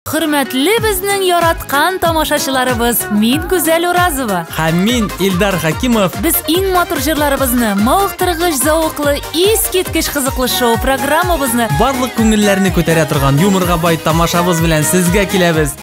Hürmetli bizning yaratgan tomoshachilarimiz, men Güzel Urazova. Һәм мин Илдар Хакимов. Biz eng motor җырларыбызны, мавыктыргыч, зауыклы, искиткеч кызыклы шоу программабызны Барлык күңелләрне күтәрә торган юморга бай тамашабыз белән сезгә киләбез.